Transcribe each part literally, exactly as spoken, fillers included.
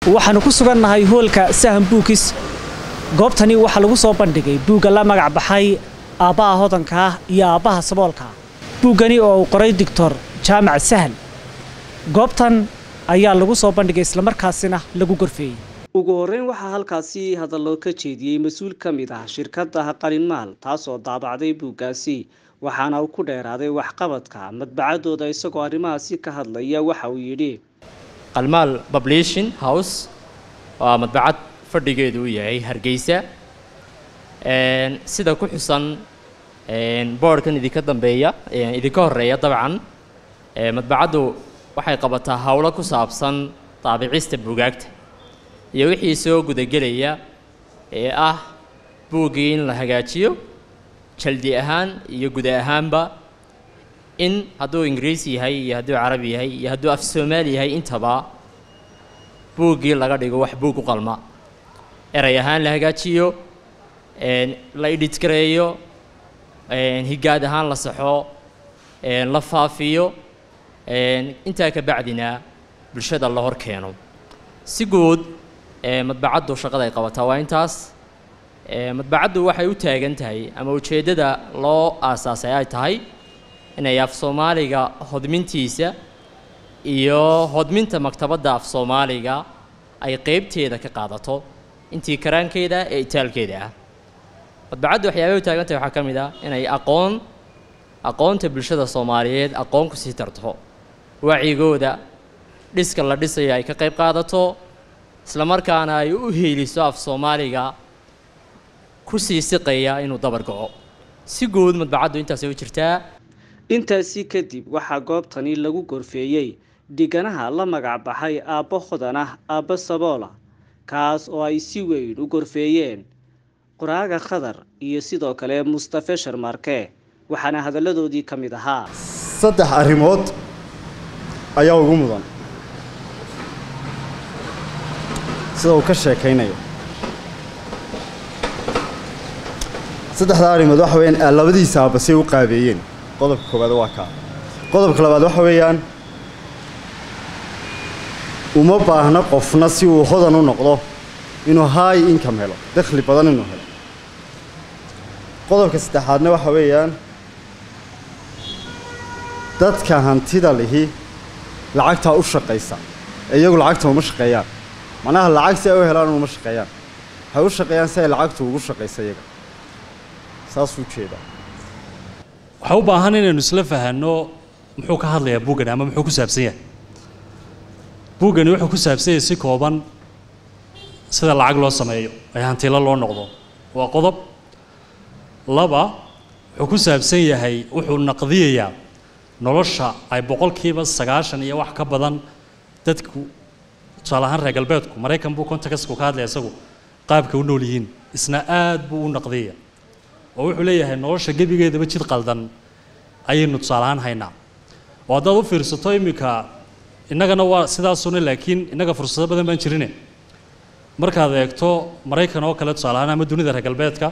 waxaanu ku sugannahay hoolka Saham Books goobtani waxa lagu soo bandhigay buugga la magac baxay Aabaha Hodanka iyo Aabaha Saboolka buuggani oo qoray Doctor Jaamac Sahal goobtan ayaa lagu soo bandhigay isla markaasina lagu gorfeeyay ugu horeyn waxa halkaasi hadallo ka jeediyay mas'uul ka mid ah shirkadda Qalinmaal taas oo daabacday buuggaasi waxaana uu ku dheeraaday wax qabadka madbacadooda isagoo arrimahaasi ka hadlaya waxa uu yiri Qalinmaal Publishing House waa madbacad fadhigeedu yahay Hargeysa een sida ku xusan een boardkan idinka dambeeya een idinka horeeya dabcan ee madbacadu waxay qabataa hawlo ku saabsan taabicista buugaagta iyo wixii soo gudagelaya ee ah buugii in la hagaajiyo jaldi ahaan iyo guud ahaanba in hadduu Ingiriisi yahay iyo hadduu Carabi yahay iyo hadduu af Soomaali yahay intaba buugii laga dhigo wax buug u qalma eray ahaan la hagaajiyo een la edit gareeyo een higaad ahaan la saxo een la faafiyo een inta ka bacdina bulshada la hor keeno si guud ee madbacadu shaqada ay qabataa waa intaas ee madbacadu waxay u taagan tahay ama ujeedada loo aasaasay ay tahay inay af Soomaaliga hodmintiisa iyo hodminta maktabada af Soomaaliga ay qaybteeda ka qaadato intii karaankeeda ee itaalkeeda ah madbacadu waxyaabo u taagan tahay waxa kamid ah inay aqoon aqoonta bulshada Soomaaliyeed aqoon ku sii tarto wacigooda dhiska la dhisay ay ka qayb qaadato isla markaana ay u heeliso af Soomaaliga ku sii siqaya inuu dabar go'o si guud madbacadu intaas ay u jirtaa intaasi kadib waxa goobtani lagu gorfeeyay diganaha la magac baxay Aabbo Hodan ah Aabbo Saboola kaas oo ay si weyn u gorfeeyeen qoraaga Khadar iyo sidoo kale Mustafa Sharmarke waxaana hadaladoodii kamid ahaa saddex arrimood ayaa ugu mudan sida uu ka sheekaynayo saddexda arrimood waxa weeyaan labadiisa aabba si u qaabeeyeen qodobka koowaad waa ka qodobka labaad waxa weeyaan uma baahna qofna si uu hodan u noqdo inuu high income helo dakhli badan inuu helo qodobka saddexaadna waxa weeyaan dadka hantida lihi lacagta u shaqeysa iyagu lacagta uma shaqeeyaan manaha lacag si ay u helaan uma shaqeeyaan waxay u shaqeeyaan si ay lacagtu ugu shaqeyso iyaga saas u jeeda waxa u baahan inaynu isla fahanno muxuu ka hadlayaa buuggan ama muxuu ku saabsan yahay buuggani wuxuu ku saabsan yahay si kooban sida lacag loo sameeyo ay hantilo loo noqdo waa qodob laba wuxuu ku saabsan yahay wuxuu naqdiyayaa nolosha ay boqolkiiba sagaashan iyo wax ka badan dadku tusaalahaan reer galbeedku Mareykan buu kontakasku ka hadlaya isagu qaabka u nool yihiin isna aad buu u naqdiyaa oo wuxuu leeyahay nolosha gabigeedaba jid qaldan ayaynu tusaalahaan haynaa oo haddaad u fiirsato imika innagana waa sidaasuna laakiin innaga fursado badan baan jirine markaad eegto Mareykan oo kale tusaalahaan ama dunida reer galbeedka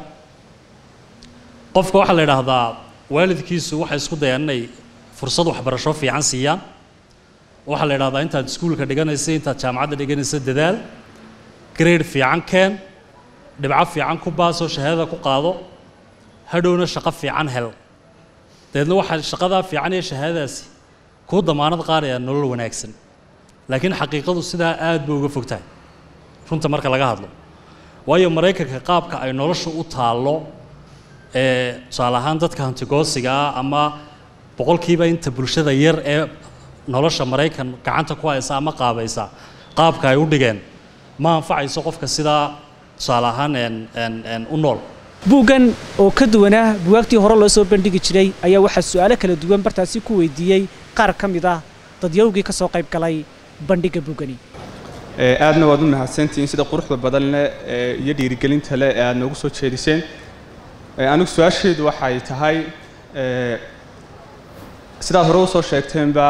qofka waxa la yiraahdaa waalidkiisu waxa isku dayaan inay fursad waxbarasho fiican siiyaan waxa la yiraahdaa intaad iskuulka dhiganayso intaad jaamacadda dhiganayso dadaal grade fiican keen dhibco fiican ku baaso shahaadada ku qaado hadhowna shaqo fiican hel deedna waxa shaqada fiican iyo shahaadadaasi ku damaanad qaadaya nolol wanaagsan laakiin xaqiiqadu sidaa aad bay uga fogtahay runta marka laga hadlo waayo Mareykanka qaabka ay noloshu u taalo ee tusaalahaan dadka hantigoosiga ama boqolkiiba inta bulshada yar ee nolosha Mareykan gacanta ku haysa ama qaabaysa qaabka ay u dhigeen ma anfacayso qofka sida tusaalahaan een een u nool buuggan oo ka duwanaa buugagtii hore loo soo bandhigi jiray ayaa waxa su'aalo kala duwan bartaasi ku weydiiyay qaar ka mid ah dadyowgii ka soo qayb galay bandhigga buuggani ee aadna waad u mahadsantiin sida quruxda badan leh iyo dhiirigelinta leh ee aad noogu soo jeediseen ee anigu su'aasheedu waxay tahay ee sidaad hore u soo sheegteenba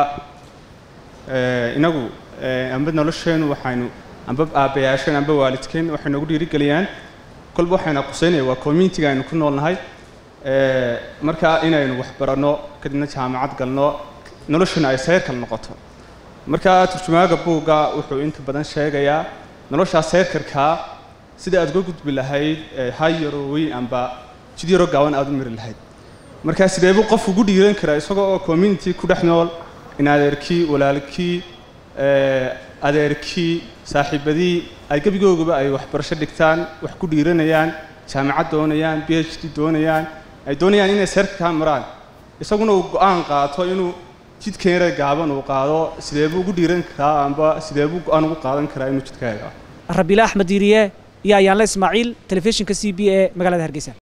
ee inagu amba nolosheenu waxaynu amba aabayaasheen amba waalidkeen waxay noogu dhiirigeliyaan kolba waxayna quseynaya waa community-ga aynu ku noolnahay ee marka inaynu wax barano kadibna jaamacad galno noloshuna ay sayr kala noqoto marka turjumaaga buugga wuxuu inta badan sheegayaa noloshaas heerkarkaa sida aad uga gudbi lahayd hayaro weyn amba jid yaro gaaban aad u miri lahayd markaa sidee buu qof ugu dhiiran karaa isagoo oo community ku dhex nool in adeerkii walaalkii adeerkii saaxiibadii ay gebigoogaba ay waxbarasho dhigtaan wax ku dhiiranayaan jaamacad doonayaan b h d doonayaan ay doonayaan inay heerkarkaa maraan isaguna uu go'aan qaato inuu jidkeena gaaban uu qaado sidee buu ugu dhiiran karaa amba sidee buu go'aan ugu qaadan karaa inuu jidkaaga rabiila axmed diiriye iyo ayaanle ismaaciil telefishinka c b e magaalada hargeysa